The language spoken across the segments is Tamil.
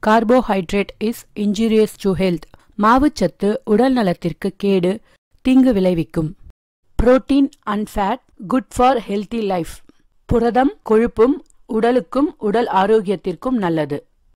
Carbohydrate is injurious to health. மாவுச்சத்து உடல் நலத்திற்கு கேடு, தீங்கு விளைவிக்கும். Protein and fat good for healthy life. புரதம் கொழுப்பும் உடலுக்கும் உடல் ஆரோக்கியத்திற்கும் நல்லது.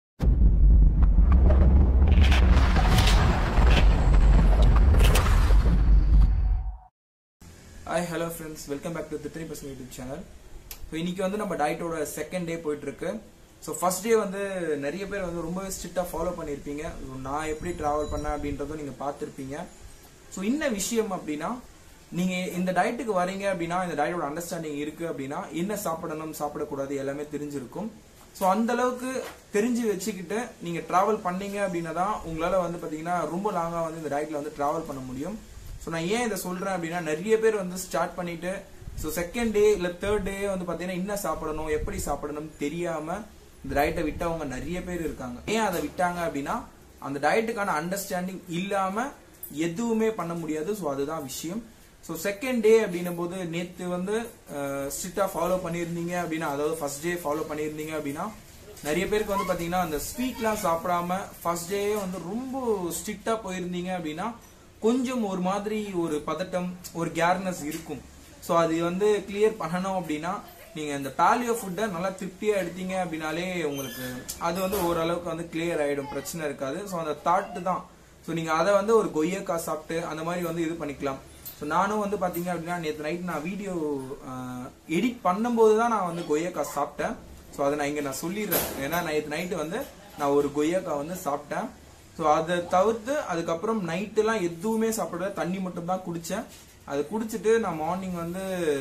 Hi, hello friends, welcome back to the 3% YouTube channel. So இன்னைக்கு வந்து நம்ம டயட்டோட செகண்ட் டே போயிட்டு இருக்கு. ஸோ ஃபர்ஸ்ட் டே வந்து நிறைய பேர் வந்து ரொம்ப ஸ்ட்ரிக்டாக ஃபாலோ பண்ணியிருப்பீங்க. நான் எப்படி ட்ராவல் பண்ணேன் அப்படின்றதும் நீங்கள் பார்த்துருப்பீங்க. ஸோ என்ன விஷயம் அப்படின்னா, நீங்கள் இந்த டயட்டுக்கு வரீங்க அப்படின்னா, இந்த டயட்டோட அண்டர்ஸ்டாண்டிங் இருக்குது அப்படின்னா, என்ன சாப்பிடணும் சாப்பிடக்கூடாது எல்லாமே தெரிஞ்சிருக்கும். ஸோ அந்த அளவுக்கு தெரிஞ்சு வச்சுக்கிட்டு நீங்கள் ட்ராவல் பண்ணீங்க அப்படின்னா தான் உங்களால் வந்து பார்த்தீங்கன்னா ரொம்ப லாங்காக வந்து இந்த டயட்டில் வந்து ட்ராவல் பண்ண முடியும். ஸோ நான் ஏன் இதை சொல்கிறேன் அப்படின்னா, நிறைய பேர் வந்து ஸ்டார்ட் பண்ணிட்டு ஸோ செகண்ட் டே இல்லை தேர்ட் டே வந்து பார்த்தீங்கன்னா என்ன சாப்பிடணும் எப்படி சாப்பிடணும் தெரியாமல் இந்த டயட்டை விட்டவங்க நிறைய பேர் இருக்காங்க. ஏன் அதை விட்டாங்க அப்படின்னா, அந்த டயட்டுக்கான அண்டர்ஸ்டாண்டிங் இல்லாமல் எதுவுமே பண்ண முடியாது. ஸோ அதுதான் விஷயம். ஸோ செகண்ட் டே அப்படின்னும் போது நேற்று வந்து ஸ்ட்ரிக்டாக ஃபாலோ பண்ணியிருந்தீங்க அப்படின்னா, அதாவது ஃபர்ஸ்ட் டே ஃபாலோ பண்ணியிருந்தீங்க அப்படின்னா, நிறைய பேருக்கு வந்து பார்த்தீங்கன்னா அந்த ஸ்வீட்லாம் சாப்பிடாம ஃபர்ஸ்ட் டே வந்து ரொம்ப ஸ்ட்ரிக்டாக போயிருந்தீங்க அப்படின்னா கொஞ்சம் ஒரு மாதிரி ஒரு பதட்டம் ஒரு கேர்னஸ் இருக்கும். ஸோ அது வந்து கிளியர் பண்ணணும் அப்படின்னா நீங்கள் இந்த பாலியோ ஃபுட்டை நல்லா திருப்தியாக எடுத்தீங்க அப்படின்னாலே உங்களுக்கு அது வந்து ஓரளவுக்கு வந்து கிளியர் ஆகிடும், பிரச்சனை இருக்காது. ஸோ அந்த தாட்டு தான். ஸோ நீங்கள் அதை வந்து ஒரு கொய்யக்காய் சாப்பிட்டு அந்த மாதிரி வந்து இது பண்ணிக்கலாம். ஸோ நானும் வந்து பார்த்தீங்க அப்படின்னா நேற்று நைட் நான் வீடியோ எடிட் பண்ணும்போது தான் நான் வந்து கொய்யக்காய் சாப்பிட்டேன். ஸோ அதை நான் இங்கே சொல்லிடுறேன். ஏன்னா நேற்று நைட்டு வந்து நான் ஒரு கொய்யக்காய் வந்து சாப்பிட்டேன். ஸோ அதை தவிர்த்து அதுக்கப்புறம் நைட்டுலாம் எதுவுமே சாப்பிட தண்ணி மட்டும் தான் குடித்தேன். அதை குடிச்சிட்டு நான் மார்னிங் வந்து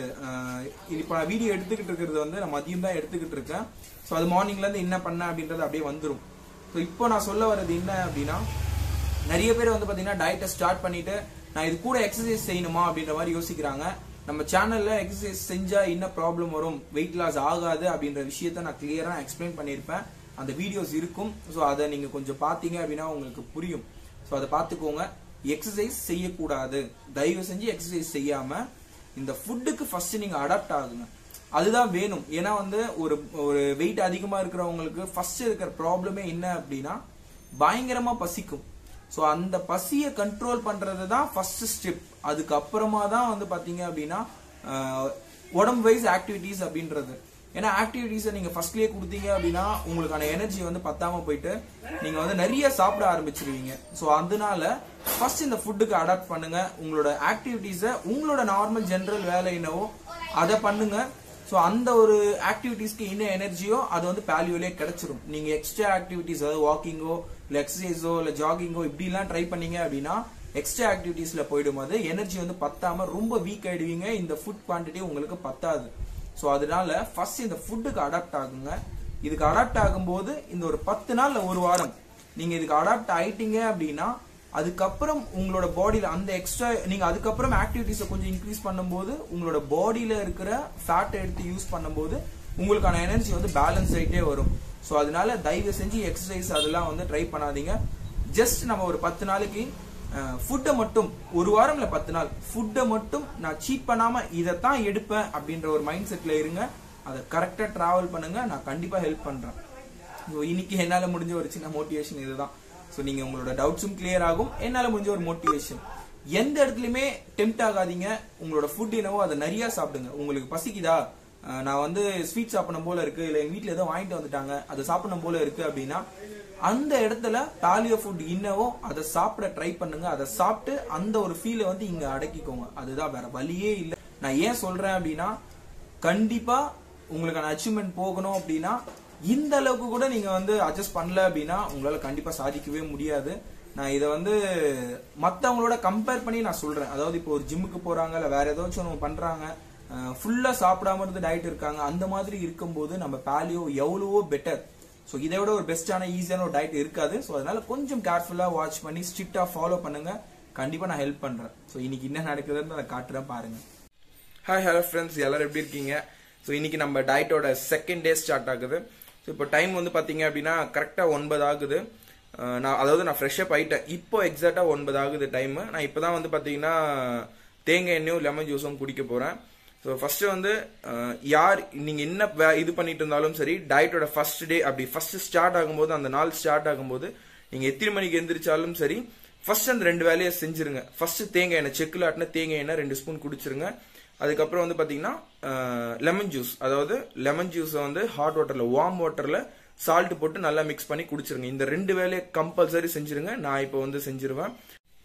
இப்போ நான் வீடியோ எடுத்துக்கிட்டு இருக்கிறது வந்து நான் மதியம் தான் எடுத்துக்கிட்டு இருக்கேன். ஸோ அது மார்னிங்லேருந்து என்ன பண்ணேன் அப்படின்றது அப்படியே வந்துடும். ஸோ இப்போ நான் சொல்ல வர்றது என்ன அப்படின்னா, நிறைய பேர் வந்து பார்த்தீங்கன்னா டயட்டை ஸ்டார்ட் பண்ணிட்டு நான் இது கூட எக்ஸசைஸ் செய்யணுமா அப்படின்ற மாதிரி யோசிக்கிறாங்க. நம்ம சேனலில் எக்ஸசைஸ் செஞ்சால் என்ன ப்ராப்ளம் வரும், வெயிட் லாஸ் ஆகாது அப்படின்ற விஷயத்த நான் கிளியராக எக்ஸ்பிளைன் பண்ணியிருப்பேன். அந்த வீடியோஸ் இருக்கும். ஸோ அதை நீங்கள் கொஞ்சம் பார்த்தீங்க அப்படின்னா உங்களுக்கு புரியும். ஸோ அதை பார்த்துக்கோங்க. எக்ஸசைஸ் செய்யக்கூடாது, தயவு செஞ்சு எக்ஸசைஸ் செய்யாம இந்த ஃபுட்டுக்கு ஃபர்ஸ்ட் நீங்க அடாப்ட் ஆகுங்க. அதுதான் வேணும். ஏன்னா வந்து ஒரு வெயிட் அதிகமா இருக்கிறவங்களுக்கு ஃபர்ஸ்ட் இருக்கிற ப்ராப்ளமே என்ன அப்படின்னா, பயங்கரமா பசிக்கும். ஸோ அந்த பசியை கண்ட்ரோல் பண்றது தான் ஃபர்ஸ்ட் ஸ்டெப். அதுக்கப்புறமா தான் வந்து பாத்தீங்க அப்படின்னா உடம்பு வைஸ் ஆக்டிவிட்டிஸ் அப்படின்றது. ஏன்னா ஆக்டிவிட்டிஸை நீங்க ஃபர்ஸ்ட்லயே கொடுத்தீங்க அப்படின்னா உங்களுக்கான எனர்ஜி வந்து பத்தாம போயிட்டு நீங்க வந்து நிறைய சாப்பிட ஆரம்பிச்சிருவீங்க. ஸோ அதனால ஃபர்ஸ்ட் இந்த ஃபுட்டுக்கு அடாப்ட் பண்ணுங்க. உங்களோட ஆக்டிவிட்டிஸை உங்களோட நார்மல் ஜென்ரல் வேலை என்னவோ அதை பண்ணுங்க. ஸோ அந்த ஒரு ஆக்டிவிட்டிஸ்க்கு என்ன எனர்ஜியோ அது வந்து பேலியோலே கிடைச்சிரும். நீங்க எக்ஸ்ட்ரா ஆக்டிவிட்டிஸ், அதாவது வாக்கிங்கோ இல்லை எக்ஸசைஸோ இல்லை ஜாகிங்கோ இப்படிலாம் ட்ரை பண்ணீங்க அப்படின்னா எக்ஸ்ட்ரா ஆக்டிவிட்டிஸ்ல போயிடும். போது எனர்ஜி வந்து பத்தாம ரொம்ப வீக் ஆயிடுவீங்க. இந்த ஃபுட் குவான்டிட்டி உங்களுக்கு பத்தாது. ஸோ அதனால ஃபர்ஸ்ட் இந்த ஃபுட்டுக்கு அடாப்ட் ஆகுங்க. இதுக்கு அடாப்ட் ஆகும்போது இந்த ஒரு 10 நாள் ஒரு வாரம் நீங்க இதுக்கு அடாப்ட் ஆயிட்டீங்க அப்படின்னா அதுக்கப்புறம் உங்களோட பாடியில அந்த எக்ஸ்ட்ரா நீங்க அதுக்கப்புறம் ஆக்டிவிட்டிஸை கொஞ்சம் இன்க்ரீஸ் பண்ணும்போது உங்களோட பாடியில இருக்கிற ஃபேட்டை எடுத்து யூஸ் பண்ணும்போது உங்களுக்கான எனர்ஜி வந்து பேலன்ஸ் ஆகிட்டே வரும். ஸோ அதனால தயவு செஞ்சு எக்ஸசைஸ் அதெல்லாம் வந்து ட்ரை பண்ணாதீங்க. ஜஸ்ட் நம்ம ஒரு 10 நாளைக்கு ஃபுட்டை மட்டும், ஒரு வாரம் இல்ல 10 நாள் ஃபுட்டை மட்டும் நான் சீட் பண்ணாம இதைத்தான் எடுப்பேன் அப்படின்ற ஒரு மைண்ட் செட்ல இருங்க. அதை கரெக்டா டிராவல் பண்ணுங்க. நான் கண்டிப்பா ஹெல்ப் பண்றேன். இன்னைக்கு என்னால முடிஞ்ச ஒரு சின்ன மோட்டிவேஷன் இதுதான். ஸோ நீங்க உங்களோட டவுட்ஸும் கிளியர் ஆகும். என்னால முடிஞ்ச ஒரு மோட்டிவேஷன். எந்த இடத்துலயுமே டெம்ப்ட் ஆகாதீங்க. உங்களோட ஃபுட் என்னவோ அதை நிறைய சாப்பிடுங்க. உங்களுக்கு பசிக்குதா, நான் வந்து ஸ்வீட் சாப்பிடணும் போல இருக்கு, இல்லை எங்க வீட்டுல ஏதோ வாங்கிட்டு வந்துட்டாங்க அதை சாப்பிடணும் போல இருக்கு அப்படின்னா அந்த இடத்துல பாலியோ ஃபுட் என்னவோ அதை சாப்பிட ட்ரை பண்ணுங்க. அதை சாப்பிட்டு அந்த ஒரு ஃபீலை வந்து இங்க அடக்கிக்கோங்க. அதுதான், வேற வழியே இல்லை. நான் ஏன் சொல்றேன் அப்படின்னா, கண்டிப்பா உங்களுக்கான அச்சீவ்மெண்ட் போகணும் அப்படின்னா இந்த அளவுக்கு கூட நீங்க வந்து அட்ஜஸ்ட் பண்ணல அப்படின்னா உங்களால கண்டிப்பா சாதிக்கவே முடியாது. நான் இதை வந்து மற்றவங்களோட கம்பேர் பண்ணி நான் சொல்றேன். அதாவது இப்போ ஒரு ஜிம்முக்கு போறாங்க இல்ல வேற ஏதாச்சும் ஒன்று பண்றாங்க, ஃபுல்லா சாப்பிடாம இருந்து டயட் இருக்காங்க, அந்த மாதிரி இருக்கும்போது நம்ம பாலியோ எவ்வளவோ பெட்டர். ஸோ இதை விட ஒரு பெஸ்டான ஈஸியான ஒரு டயட் இருக்காது. ஸோ அதனால கொஞ்சம் கேர்ஃபுல்லா வாட்ச் பண்ணி ஸ்ட்ரிக்டா ஃபாலோ பண்ணுங்க. கண்டிப்பா நான் ஹெல்ப் பண்றேன். ஸோ இன்னைக்கு என்ன நடக்குதுன்னு நான் காட்டுறேன் பாருங்க. ஹாய் ஹலோ ஃப்ரெண்ட்ஸ், எல்லாரும் எப்படி இருக்கீங்க? ஸோ இன்னைக்கு நம்ம டயட்டோட செகண்ட் டே ஸ்டார்ட் ஆகுது. ஸோ இப்போ டைம் வந்து பார்த்தீங்க அப்படின்னா கரெக்டாக 9 ஆகுது. நான் ஃப்ரெஷ்அப் ஆகிட்டேன். இப்போ எக்ஸாக்டாக 9 ஆகுது டைமு. நான் இப்போ தான் வந்து பார்த்தீங்கன்னா தேங்காய் எண்ணெயும் லெமன் ஜூஸும் குடிக்க போகிறேன். ஸோ ஃபர்ஸ்ட் வந்து யார் நீங்க என்ன இது பண்ணிட்டு இருந்தாலும் சரி, டயட்டோட ஃபர்ஸ்ட் டே அப்படி ஃபர்ஸ்ட் ஸ்டார்ட் ஆகும்போது, அந்த நாள் ஸ்டார்ட் ஆகும்போது நீங்க எத்தனை மணிக்கு எந்திரிச்சாலும் சரி, ஃபர்ஸ்ட் அந்த 2 வேலையை செஞ்சிருங்க. ஃபர்ஸ்ட் தேங்காய் எண்ணெய், செக்குல ஆட்டின தேங்காய் எண்ணெய் 2 ஸ்பூன் குடிச்சிருங்க. அதுக்கப்புறம் வந்து பாத்தீங்கன்னா லெமன் ஜூஸ், அதாவது லெமன் ஜூஸை வந்து ஹாட் வாட்டர்ல, வார்ம் வாட்டர்ல சால்ட் போட்டு நல்லா மிக்ஸ் பண்ணி குடிச்சிருங்க. இந்த 2 வேலையை கம்பல்சரி செஞ்சிருங்க. நான் இப்போ வந்து செஞ்சிருவேன்.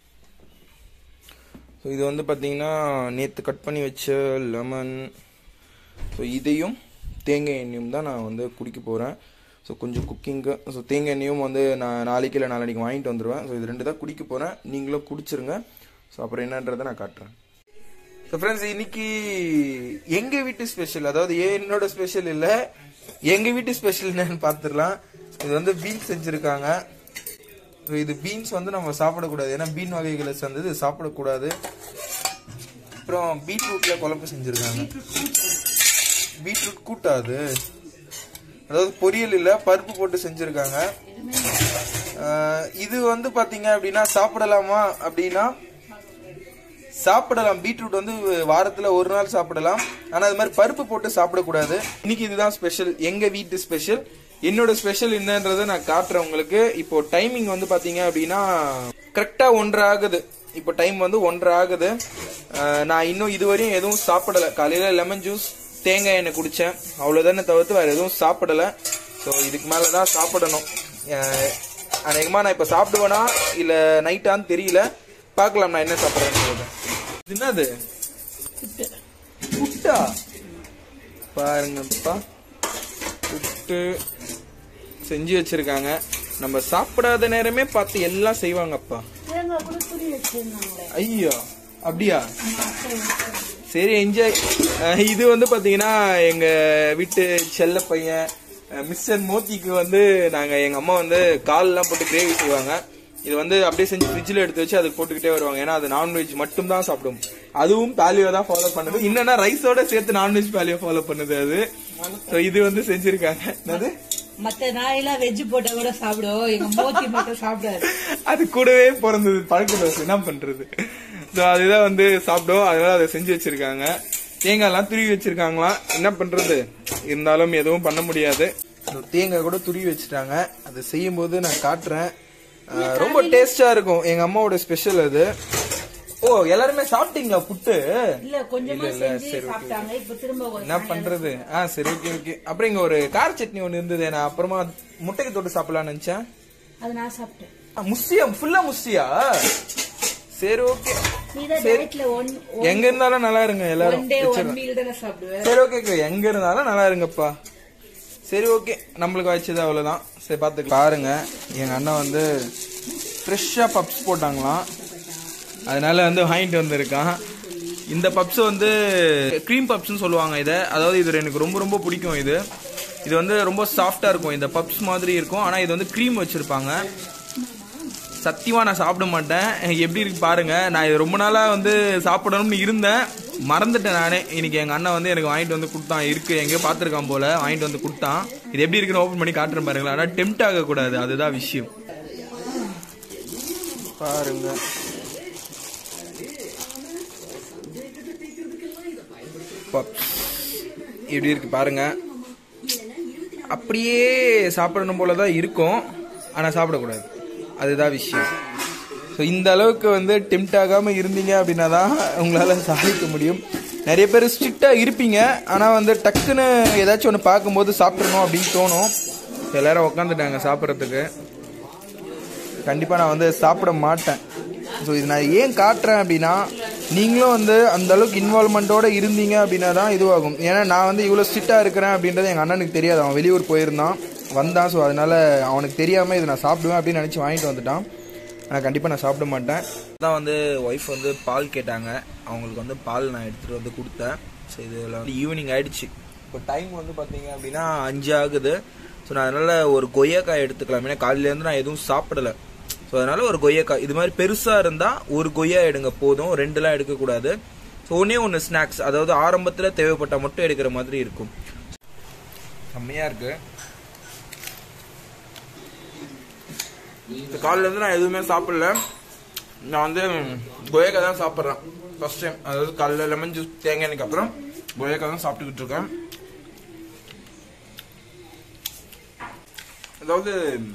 ஸோ இது வந்து பாத்தீங்கன்னா நேற்று கட் பண்ணி வச்ச லெமன். ஸோ இதையும் தேங்காய் எண்ணெயும் தான் நான் வந்து குடிக்க போறேன். ஸோ கொஞ்சம் குக்கிங்கு. ஸோ தேங்காய் எண்ணெயும் வந்து நான் நாளைக்கு இல்லை நாளைக்கு வாங்கிட்டு வந்துடுவேன். ஸோ இது 2 தான் குடிக்க போகிறேன். நீங்களும் குடிச்சிருங்க. ஸோ அப்புறம் என்னன்றதை நான் காட்டுறேன். ஸோ ஃப்ரெண்ட்ஸ், இன்னைக்கு எங்கள் வீட்டு ஸ்பெஷல், அதாவது என்னோட ஸ்பெஷல் இல்லை, எங்கள் வீட்டு ஸ்பெஷல் என்னன்னு பார்த்துடலாம். இது வந்து பீன்ஸ் செஞ்சுருக்காங்க. ஸோ இது பீன்ஸ் வந்து நம்ம சாப்பிடக்கூடாது, ஏன்னா பீன் வகைகளை சேர்ந்தது சாப்பிடக்கூடாது. அப்புறம் பீட்ரூட்ல குழம்பு செஞ்சுருக்காங்க. பீட்ரூட் கூட்டாது, அதாவது பொரியல் இல்ல, பருப்பு போட்டு செஞ்சிருக்காங்க. இது வந்து பாத்தீங்க அப்படின்னா சாப்பிடலாமா அப்படின்னா சாப்பிடலாம். பீட்ரூட் வந்து வாரத்துல ஒரு நாள் சாப்பிடலாம். ஆனா அது மாதிரி பருப்பு போட்டு சாப்பிடக்கூடாது. இன்னைக்கு இதுதான் ஸ்பெஷல், எங்க வீட்டு ஸ்பெஷல். என்னோட ஸ்பெஷல் என்னன்றதை நான் காட்டுறேன் உங்களுக்கு. இப்போ டைமிங் வந்து பாத்தீங்க அப்படின்னா கரெக்டா 1:30 ஆகுது. இப்போ டைம் வந்து 1:30 ஆகுது. நான் இன்னும் இதுவரையும் எதுவும் சாப்பிடல. காலையில லெமன் ஜூஸ், தேங்காய் எண்ணெய் குடிச்சேன், அவ்வளவுதானே தவிர்த்து வேற எதுவும் சாப்பிடல. ஸோ இதுக்கு மேலதான் சாப்பிடணும். அநேகமா நான் இப்ப சாப்பிடுவேனா இல்ல நைட்டான்னு தெரியல. பார்க்கலாம் நான் என்ன சாப்பிட்றேன்னு. என்னது புட்டா? பாருங்கப்பா, புட்டு செஞ்சு வச்சிருக்காங்க. நம்ம சாப்பிடாத நேரமே பார்த்து எல்லாம் செய்வாங்கப்பா. ஐயோ அப்படியா? சரி, என்ஜாய். இது வந்து பாத்தீங்கன்னா எங்க வீட்டு செல்ல பையன் மிஸ்டர் மோத்திக்கு வந்து நாங்க எங்க அம்மா வந்து கால் எல்லாம் போட்டு கிரேவி செய்வாங்க. இது வந்து அப்படியே செஞ்சு ஃப்ரிட்ஜில் எடுத்து வச்சு அதுக்கு போட்டுக்கிட்டே வருவாங்க. ஏன்னா அது நான்வெஜ் மட்டும் தான் சாப்பிடும். அதுவும் பாலியோ தான் ஃபாலோ பண்ணுது. என்னன்னா ரைஸோட சேர்த்து நான்வெஜ் பாலியோ ஃபாலோ பண்ணுது அது. இது வந்து செஞ்சிருக்காங்க. என்னது மத்த நாயெல்லாம் வெஜ் போட்ட கூட சாப்பிடுவோம், எங்க மோத்தி மட்டும் சாப்பிடாது. அது கூடவே பிறந்தது பழக்க தோசை, என்ன பண்றது. அதுதான் வந்து சாப்பிடும். அதனால அதை செஞ்சு வச்சிருக்காங்க. தேங்காய் எல்லாம் துருவி வச்சிருக்காங்களாம். என்ன பண்றது, இருந்தாலும் எதுவும் பண்ண முடியாது. தேங்காய் கூட துருவி வச்சுட்டாங்க. அதை செய்யும் போது நான் காட்டுறேன். ரொம்ப டேஸ்டா இருக்கும். எங்க அம்மாவோட ஸ்பெஷல் அது. ஓ, எல்லாருமே சாப்பிட்டீங்களா புட்டு? இல்ல, கொஞ்சமா செஞ்சு சாப்பிட்டாங்க. இப்ப திரும்ப என்ன பண்றது. சரி, ஓகே ஓகே. அப்புறம் இங்க ஒரு கார சட்னி ஒண்ணு இருந்தது. நான் அப்புறமா முட்டைக்கு தொட்டு சாப்பிடலாம்னு நினைச்சேன். அது நான் சாப்பிட்டேன். முஸ்தியா? ஃபுல்லா முஸ்தியா? சரி, ஓகே. எங்க இருந்தாலும் நல்லா இருங்க எல்லாரும். சரி, ஓகே. எங்க இருந்தாலும் நல்லா இருங்கப்பா. சரி, ஓகே. நம்மளுக்கு வச்சது அவ்வளவுதான். சரி, பாத்துக்க. பாருங்க, எங்க அண்ணன் வந்து ஃப்ரெஷ்ஷா பப்ஸ் போட்டாங்களாம். அதனால வந்து வாங்கிட்டு வந்திருக்கான். இந்த பப்ஸ் வந்து கிரீம் பப்ஸ்ன்னு சொல்லுவாங்க இதை. அதாவது இது எனக்கு ரொம்ப ரொம்ப பிடிக்கும். இது வந்து ரொம்ப சாஃப்டா இருக்கும். இந்த பப்ஸ் மாதிரி இருக்கும். ஆனா இது வந்து கிரீம் வச்சிருப்பாங்க. சத்தியமா நான் சாப்பிட மாட்டேன். எப்படி இருக்கு பாருங்க. நான் இது ரொம்ப நாளா வந்து சாப்பிடணும்னு இருந்தேன், மறந்துட்டேன் நானே. இன்னைக்கு எங்க அண்ணன் வந்து எனக்கு வாங்கிட்டு வந்து கொடுத்தான். இருக்கு, எங்கேயோ பாத்துருக்கான் போல, வாங்கிட்டு வந்து கொடுத்தான். இது எப்படி இருக்குன்னு ஓபன் பண்ணி காட்டுறேன் பாருங்களா. ஆனா டெம்ட் ஆக கூடாது, அதுதான் விஷயம். பாருங்க, எப்படி இருக்கு பாருங்க. அப்படியே சாப்பிடணும் போலதான் இருக்கும், ஆனா சாப்பிடக்கூடாது, அதுதான் விஷயம். ஸோ இந்த அளவுக்கு வந்து டெம்ட் ஆகாம இருந்தீங்க அப்படின்னா தான் உங்களால சாதிக்க முடியும். நிறைய பேர் ஸ்ட்ரிக்டா இருப்பீங்க, ஆனா வந்து டக்குன்னு ஏதாச்சும் ஒன்று பார்க்கும்போது சாப்பிடணும் அப்படின்னு தோணும். எல்லாரும் உக்காந்துட்டாங்க சாப்பிட்றதுக்கு. கண்டிப்பா நான் வந்து சாப்பிட மாட்டேன். ஸோ இது நான் ஏன் காட்டுறேன் அப்படின்னா, நீங்களும் வந்து அந்த அளவுக்கு இன்வால்மெண்ட்டோட இருந்தீங்க அப்படின்னா தான் இதுவாகும். ஏன்னா நான் வந்து இவ்வளோ ஸ்ட்ரிக்டா இருக்கிறேன் அப்படின்றது எங்கள் அண்ணனுக்கு தெரியாது. அவன் வெளியூர் போயிருந்தான், வந்தான். ஸோ அதனால அவனுக்கு தெரியாமல் இதை நான் சாப்பிடுவேன் அப்படின்னு நினச்சி வாங்கிட்டு வந்துட்டான். ஆனால் கண்டிப்பாக நான் சாப்பிட மாட்டேன். தான் வந்து ஒய்ஃப் வந்து பால் கேட்டாங்க, அவங்களுக்கு வந்து பால் நான் எடுத்துகிட்டு வந்து கொடுத்தேன். ஸோ இதில் வந்து ஈவினிங் ஆயிடுச்சு. இப்போ டைம் வந்து பார்த்தீங்க அப்படின்னா 5 ஆகுது. ஸோ நான் அதனால ஒரு கொய்யாக்காய் எடுத்துக்கலாம். ஏன்னா காலையிலேருந்து நான் எதுவும் சாப்பிடலை. ஸோ அதனால ஒரு கொய்யாக்காய், இது மாதிரி பெருசாக இருந்தால் ஒரு கொய்யா எடுங்க போதும், 2லாம் எடுக்கக்கூடாது. ஸோ ஒன்று ஸ்நாக்ஸ், அதாவது ஆரம்பத்தில் தேவைப்பட்டால் மட்டும் எடுக்கிற மாதிரி இருக்கும். செம்மையாக இருக்கு. இந்த காலையில இருந்து நான் எதுவுமே சாப்பிடல. நான் வந்து கொய்யாக்காய் தான் சாப்பிட்றேன் ஃபர்ஸ்ட் டைம். அதாவது காலையில் லெமன் ஜூஸ் தேங்காய்க்கு அப்புறம் கொய்யாக்காய் தான் சாப்பிட்டுக்கிட்டு இருக்கேன். அதாவது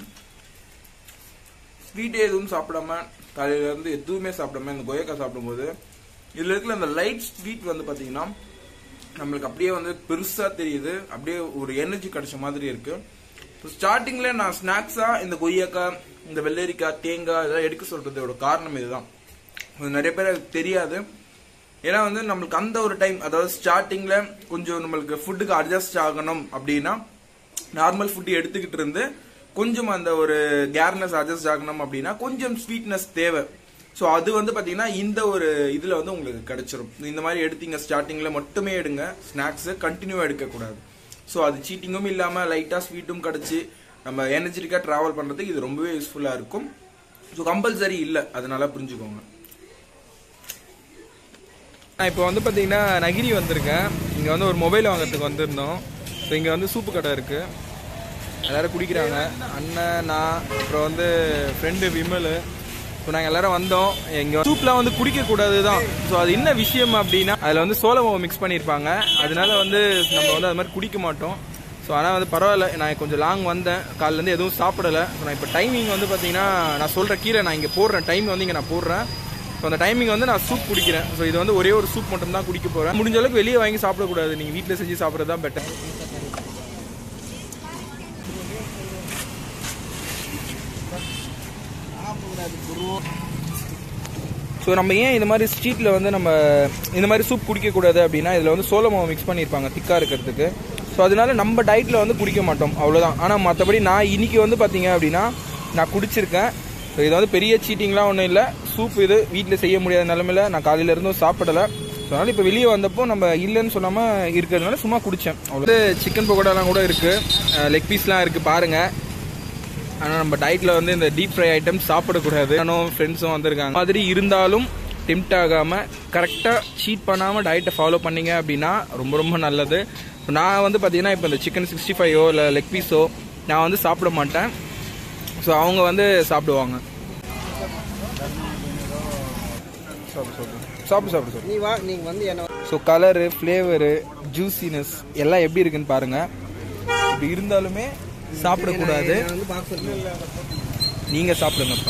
ஸ்வீட்டே எதுவும் சாப்பிடாம காலையில இருந்து எதுவுமே சாப்பிடாம இந்த கொய்யாக்காய் சாப்பிடும்போது இதுல இருக்கிற அந்த லைட் ஸ்வீட் வந்து பாத்தீங்கன்னா நம்மளுக்கு அப்படியே வந்து பெருசா தெரியுது. அப்படியே ஒரு எனர்ஜி கிடைச்ச மாதிரி இருக்கு. ஸ்டார்டிங்ல நான் ஸ்நாக்ஸா இந்த கொய்யாக்காய், இந்த வெள்ளரிக்காய், தேங்காய் இதெல்லாம் எடுக்க சொல்றதோட காரணம் இதுதான். நிறைய பேர் தெரியாது. ஏன்னா வந்து நம்மளுக்கு அந்த ஒரு டைம், அதாவது ஸ்டார்டிங்ல கொஞ்சம் நம்மளுக்கு ஃபுட்டுக்கு அட்ஜஸ்ட் ஆகணும் அப்படின்னா நார்மல் ஃபுட் எடுத்துக்கிட்டு இருந்து கொஞ்சம் அந்த ஒரு கேர்னஸ் அட்ஜஸ்ட் ஆகணும் அப்படின்னா கொஞ்சம் ஸ்வீட்னஸ் தேவை. ஸோ அது வந்து பாத்தீங்கன்னா இந்த ஒரு இதுல வந்து உங்களுக்கு கிடைச்சிரும். இந்த மாதிரி எடுத்தீங்க ஸ்டார்டிங்ல மட்டுமே எடுங்க, ஸ்நாக்ஸ் கண்டினியூவா எடுக்க கூடாது. ஸோ அது சீட்டிங்கும் இல்லாம லைட்டா ஸ்வீட்டும் கிடைச்சி நம்ம எனர்ஜெட்டிக்கா டிராவல் பண்றதுக்கு இது ரொம்பவே யூஸ்ஃபுல்லா இருக்கும். ஸோ கம்பல்சரி இல்லை, அதனால புரிஞ்சுக்கோங்க. நான் இப்போ வந்து பாத்தீங்கன்னா நகிரி வந்திருக்கேன். இங்க வந்து ஒரு மொபைல் வாங்குறதுக்கு வந்திருந்தோம். ஸோ இங்க வந்து சூப்பு கடை இருக்கு, எல்லாரும் குடிக்கிறாங்க. அண்ணன், நான், அப்புறம் வந்து ஃப்ரெண்டு விமல். ஸோ நாங்கள் எல்லாரும் வந்தோம். இங்கே சூப்லாம் வந்து குடிக்கக்கூடாது தான். ஸோ அது என்ன விஷயம் அப்படின்னா அதில் வந்து சோள மாவு மிக்ஸ் பண்ணியிருப்பாங்க. அதனால வந்து நம்ம வந்து அது மாதிரி குடிக்க மாட்டோம். ஸோ ஆனால் வந்து பரவாயில்ல, நான் கொஞ்சம் லாங் வந்தேன், காலிலேருந்து எதுவும் சாப்பிடலை. ஸோ நான் இப்போ டைமிங் வந்து பார்த்தீங்கன்னா நான் சொல்கிற கீழே நான் இங்கே போடுறேன், டைம் வந்து இங்கே நான் போடுறேன். ஸோ அந்த டைமிங் வந்து நான் சூப் குடிக்கிறேன். ஸோ இது வந்து ஒரே ஒரு சூப் மட்டும் தான் குடிக்க போகிறேன். முடிஞ்ச அளவுக்கு வெளியே வாங்கி சாப்பிடக்கூடாது, நீங்கள் வீட்டில் செஞ்சு சாப்பிட்றது தான் பெட்டர். ஸோ நம்ம ஏன் இந்த மாதிரி ஸ்ட்ரீட்டில் வந்து நம்ம இந்த மாதிரி சூப் குடிக்கக்கூடாது அப்படின்னா இதில் வந்து சோள மாவு மிக்ஸ் பண்ணியிருப்பாங்க திக்காக இருக்கிறதுக்கு. ஸோ அதனால நம்ம டயட்டில் வந்து குடிக்க மாட்டோம், அவ்வளோதான். ஆனால் மற்றபடி நான் இன்னைக்கு வந்து பார்த்தீங்க அப்படின்னா நான் குடிச்சிருக்கேன். ஸோ இது வந்து பெரிய சீட்டிங்லாம் ஒன்றும் இல்லை. சூப் இது வீட்டில் செய்ய முடியாத நிலமையில நான் காலையில இருந்தும் சாப்பிடலை. ஸோ அதனால் இப்போ வெளியே வந்தப்போ நம்ம இல்லைன்னு சொல்லாமல் இருக்கிறதுனால சும்மா குடித்தேன், அவ்வளோ. சிக்கன் பக்கோடாலாம் கூட இருக்குது, லெக் பீஸ்லாம் இருக்குது பாருங்கள். ஆனால் நம்ம டயட்டில் வந்து இந்த டீப் ஃப்ரை ஐட்டம்ஸ் சாப்பிடக்கூடாது. நானும் ஃப்ரெண்ட்ஸும் வந்திருக்காங்க. மாதிரி இருந்தாலும் டெம்ப்ட் ஆகாமல் கரெக்டாக சீட் பண்ணாமல் டயட்டை ஃபாலோ பண்ணிங்க அப்படின்னா ரொம்ப ரொம்ப நல்லது. நான் வந்து பார்த்தீங்கன்னா இப்போ இந்த சிக்கன் 65 இல்லை லெக் பீஸோ நான் வந்து சாப்பிட மாட்டேன். ஸோ அவங்க வந்து சாப்பிடுவாங்க. சாப்பிடு. ஸோ கலரு, ஃப்ளேவரு, ஜூசினஸ் எல்லாம் எப்படி இருக்குன்னு பாருங்கள். இப்படி இருந்தாலுமே சாப்பிடக்கூடாது. நீங்க சாப்பிடுங்கப்பா.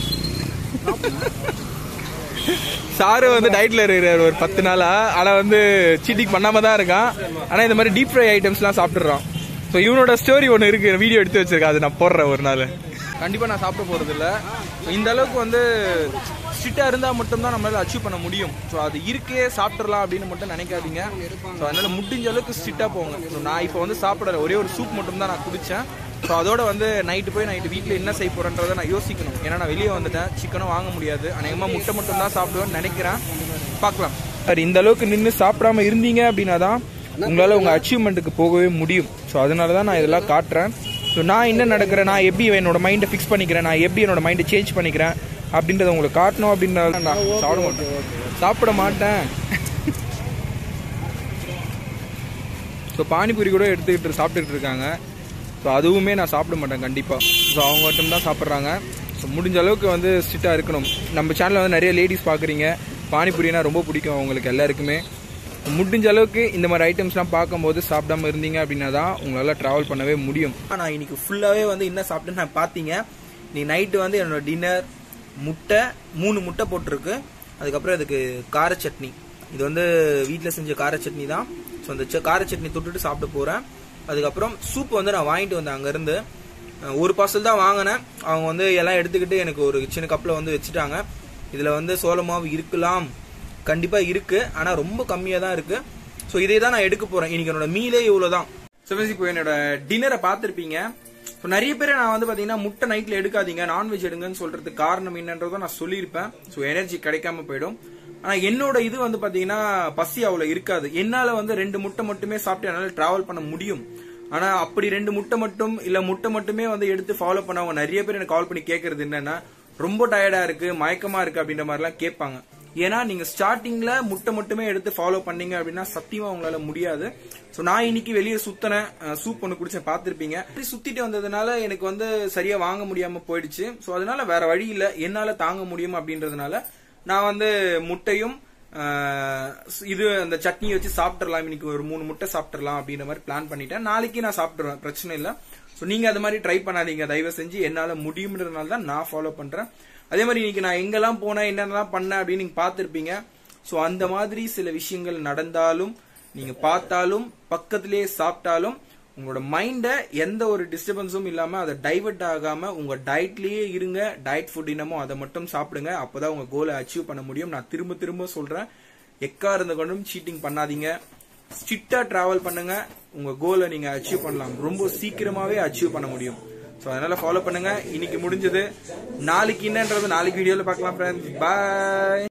சாரு வந்து டயட்ல இருக்கிறார் ஒரு 10 நாளா. ஆனா வந்து சீட்டிங் பண்ணாம தான் இருக்கான். ஆனா இந்த மாதிரி டீப் ஃப்ரை ஐட்டம்ஸ்லாம் சாப்பிட்டுறான். ஸோ இவனோட ஸ்டோரி ஒன்று இருக்கு, வீடியோ எடுத்து வச்சிருக்கேன், அது நான் போடுறேன் ஒரு நாள். கண்டிப்பா நான் சாப்பிட போறது இல்லை. இந்த அளவுக்கு வந்து ஸ்ட்ரிக்டா இருந்தா மட்டும்தான் நம்மளால அச்சீவ் பண்ண முடியும். ஸோ அது இருக்கே சாப்பிட்றலாம் அப்படின்னு மட்டும் நினைக்காதீங்க. ஸோ அதனால முடிஞ்ச அளவுக்கு ஸ்ட்ரிக்டா போங்க. ஸோ நான் இப்போ வந்து சாப்பிடல, ஒரே ஒரு சூப் மட்டும் தான் நான் குடிச்சேன். ஸோ அதோட வந்து நைட்டு வீட்டில் என்ன செய்ய போறேன்றதை நான் யோசிக்கணும். ஏன்னா நான் வெளியே வந்துட்டேன், சிக்கனும் வாங்க முடியாது. அநேகமாக முட்டை மட்டும் தான் சாப்பிடுவேன்னு நினைக்கிறேன், பார்க்கலாம். சார் இந்த அளவுக்கு நின்று சாப்பிடாம இருந்தீங்க அப்படின்னா தான் உங்களால் உங்கள் அச்சீவ்மெண்ட்டுக்கு போகவே முடியும். ஸோ அதனால தான் நான் இதெல்லாம் காட்டுறேன். ஸோ நான் என்ன நடக்கிறேன், நான் எப்படி என்னோட மைண்டை ஃபிக்ஸ் பண்ணிக்கிறேன், நான் எப்படி என்னோட மைண்டை சேஞ்ச் பண்ணிக்கிறேன் அப்படின்றத உங்களுக்கு காட்டணும். அப்படின்றத நான் சாப்பிட மாட்டேன். ஸோ பானிபூரி கூட சாப்பிட்டுட்டு இருக்காங்க. ஸோ அதுவுமே நான் சாப்பிட மாட்டேன் கண்டிப்பாக. ஸோ அவங்க மட்டும் தான் சாப்பிட்றாங்க. ஸோ முடிஞ்ச அளவுக்கு வந்து ஸ்ட்ரிக்டாக இருக்கணும். நம்ம சேனலில் வந்து நிறைய லேடிஸ் பார்க்குறீங்க, பானிபூரினா ரொம்ப பிடிக்கும் அவங்களுக்கு எல்லாருக்குமே. முடிஞ்ச அளவுக்கு இந்த மாதிரி ஐட்டம்ஸ்லாம் பார்க்கும்போது சாப்பிடாம இருந்தீங்க அப்படின்னா தான் உங்களால் ட்ராவல் பண்ணவே முடியும். நான் இன்னைக்கு ஃபுல்லாகவே வந்து என்ன சாப்பிட்டேன்னு நான் பார்த்தீங்க. நீ நைட்டு வந்து என்னோட டின்னர் முட்டை 3 முட்டை போட்டிருக்கு. அதுக்கப்புறம் அதுக்கு கார சட்னி, இது வந்து வீட்டில் செஞ்ச கார சட்னி தான். ஸோ அந்த கார சட்னி தொட்டுட்டு சாப்பிட போகிறேன். அதுக்கப்புறம் சூப் வந்து நான் வாங்கிட்டு வந்தேன் அங்கேருந்து. ஒரு பார்சல் தான் வாங்கினேன். அவங்க வந்து எல்லாம் எடுத்துக்கிட்டு எனக்கு ஒரு சின்ன கப்பில் வந்து வச்சுட்டாங்க. இதில் வந்து சோள மாவு இருக்கலாம், கண்டிப்பாக இருக்கு, ஆனால் ரொம்ப கம்மியாக தான் இருக்கு. ஸோ இதே தான் நான் எடுக்க போகிறேன். இன்னைக்கு என்னோட மீலே இவ்வளோ தான். ஸோ இப்போ என்னோட டின்னரை பார்த்துருப்பீங்க. ஸோ நிறைய பேர் நான் வந்து பார்த்தீங்கன்னா முட்டை நைட்டில் எடுக்காதீங்க, நான்வெஜ் எடுங்கன்னு சொல்றதுக்கு காரணம் என்னன்றதை நான் சொல்லியிருப்பேன். ஸோ எனர்ஜி கிடைக்காம போயிடும். ஆனால் என்னோட இது வந்து பார்த்தீங்கன்னா பசி அவ்வளோ இருக்காது. என்னால் வந்து 2 முட்டை மட்டுமே சாப்பிட்டு என்னால் டிராவல் பண்ண முடியும். ஆனால் அப்படி 2 முட்டை மட்டும் இல்லை முட்டை மட்டுமே வந்து எடுத்து ஃபாலோ பண்ணவங்க நிறைய பேர் எனக்கு கால் பண்ணி கேட்கறது என்னன்னா, ரொம்ப டயர்டா இருக்கு, மயக்கமா இருக்கு அப்படின்ற மாதிரிலாம் கேட்பாங்க. ஏன்னா நீங்க ஸ்டார்டிங்ல முட்டை மட்டுமே எடுத்து ஃபாலோ பண்ணீங்க அப்படின்னா சத்தியமா உங்களால முடியாது. ஸோ நான் இன்னைக்கு வெளியே சுத்தினேன், சூப் ஒன்று குடிச்சேன், பார்த்துருப்பீங்க. சுத்திட்டு வந்ததுனால எனக்கு வந்து சரியா வாங்க முடியாம போயிடுச்சு. ஸோ அதனால வேற வழி இல்லை, என்னால தாங்க முடியும் அப்படின்றதுனால நான் வந்து முட்டையும் இது அந்த சட்னியை வச்சு சாப்பிட்டுறலாம், இன்னைக்கு ஒரு 3 முட்டை சாப்பிட்டுறலாம் அப்படின்ற மாதிரி பிளான் பண்ணிட்டேன். நாளைக்கு நான் சாப்பிட்டுருவேன், பிரச்சனை இல்லை. ஸோ நீங்க அது மாதிரி ட்ரை பண்ணாதீங்க தயவு செஞ்சு. என்னால முடியும்ன்றதுனால தான் நான் ஃபாலோ பண்றேன். அதே மாதிரி இன்னைக்கு நான் எங்கெல்லாம் போனேன் என்னென்னலாம் பண்ணேன் அப்படின்னு நீங்க பார்த்திருப்பீங்க. ஸோ அந்த மாதிரி சில விஷயங்கள் நடந்தாலும் நீங்க பார்த்தாலும் பக்கத்திலேயே சாப்பிட்டாலும் உங்களோட மைண்ட எந்த ஒரு டிஸ்டர்பன்ஸும் இல்லாம அதை டைவர்ட் ஆகாம உங்க டயட்லயே இருங்க. டயட் ஃபுட் என்னமோ அதை மட்டும் சாப்பிடுங்க. அப்பதான் உங்க கோலை அச்சீவ் பண்ண முடியும். நான் திரும்ப திரும்ப சொல்றேன், எக்கா இருந்த கொண்டும் சீட்டிங் பண்ணாதீங்க. ஸ்ட்ரிக்டா டிராவல் பண்ணுங்க, உங்க கோலை நீங்க அச்சீவ் பண்ணலாம். ரொம்ப சீக்கிரமாவே அச்சீவ் பண்ண முடியும். ஸோ அதனால ஃபாலோ பண்ணுங்க. இன்னைக்கு முடிஞ்சது, நாளைக்கு என்னன்றது நாளைக்கு வீடியோல பார்க்கலாம் ஃப்ரெண்ட்ஸ். பாய்.